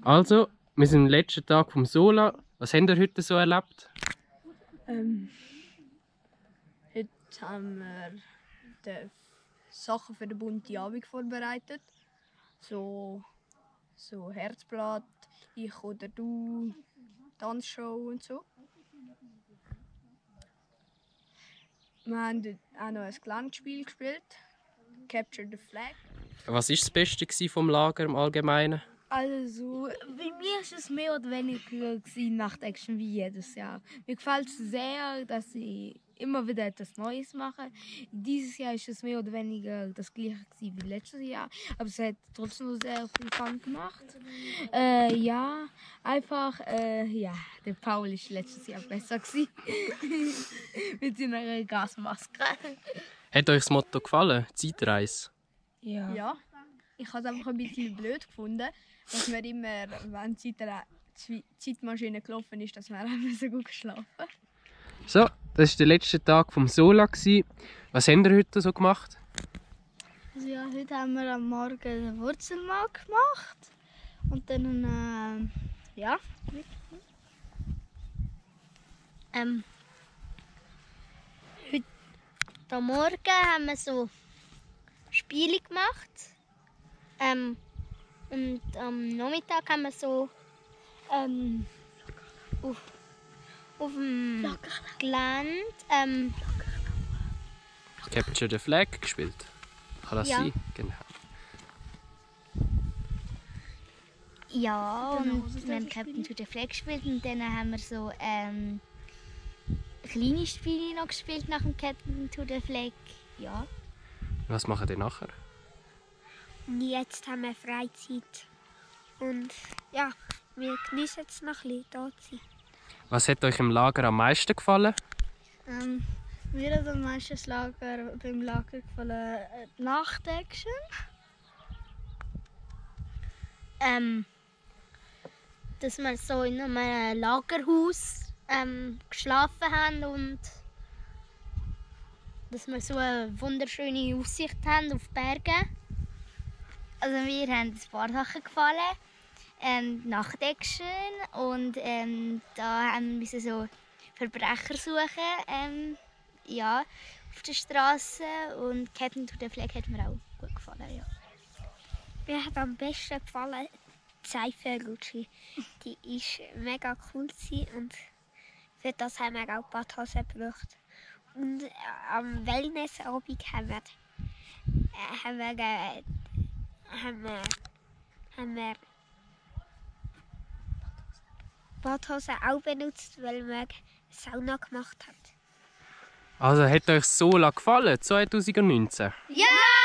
Also, wir sind am letzten Tag vom Sola. Was habt ihr heute so erlebt? Heute haben wir die Sachen für den bunten Abend vorbereitet. So Herzblatt, ich oder du, Tanzshow und so. Wir haben dort auch noch ein Geländespiel gespielt, Capture the Flag. Was war das Beste vom Lager im Allgemeinen? Also, bei mir war es mehr oder weniger Nacht-Action wie jedes Jahr. Mir gefällt es sehr, dass ich immer wieder etwas Neues mache. Dieses Jahr ist es mehr oder weniger das gleiche wie letztes Jahr, aber es hat trotzdem noch sehr viel Fun gemacht. Ja, einfach, der Paul war letztes Jahr besser gewesen. Mit seiner Gasmaske. Hat euch das Motto gefallen? Zeitreise? Ja, ich habe es einfach ein bisschen blöd gefunden, dass wir immer, wenn die Zeitmaschine gelaufen ist, dass wir auch so gut geschlafen. So, das war der letzte Tag vom Sola. Was habt ihr heute so gemacht? Also ja, heute haben wir am Morgen den Wurzelmark gemacht. Und dann, heute am Morgen haben wir so Spiele gemacht. Und am Nachmittag haben wir so auf dem Gelände Capture the Flag gespielt. Kann das Ja. sein? Genau. ja, und wir haben Captain to the Flag gespielt und dann haben wir so kleine Spiele noch gespielt nach dem Captain to the Flag. Ja. Was macht ihr nachher? Jetzt haben wir Freizeit. Und ja, wir genießen es noch ein bisschen da zu sein. Was hat euch im Lager am meisten gefallen? Mir hat am meisten beim Lager gefallen die Nacht-Action. Dass wir so in einem Lagerhaus geschlafen haben und dass wir so eine wunderschöne Aussicht haben auf die Berge. Also mir haben ein paar Sachen gefallen. Nacht-Action und da haben wir so Verbrecher suchen. Ja, auf der Straße und Captain to the Flag hat mir auch gut gefallen. Ja. Mir hat am besten gefallen die Seifenrutsche. Die war mega cool und für das haben wir auch Badhosen gebraucht. Und am Wellnessabend haben wir Badhosen auch benutzt, weil wir Sauna gemacht haben. Also hat euch Sola gefallen 2019? Ja!